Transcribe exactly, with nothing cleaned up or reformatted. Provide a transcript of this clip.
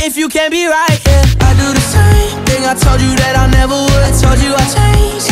if you can't be right, yeah. I do the same thing I told you that I never would. I told you I changed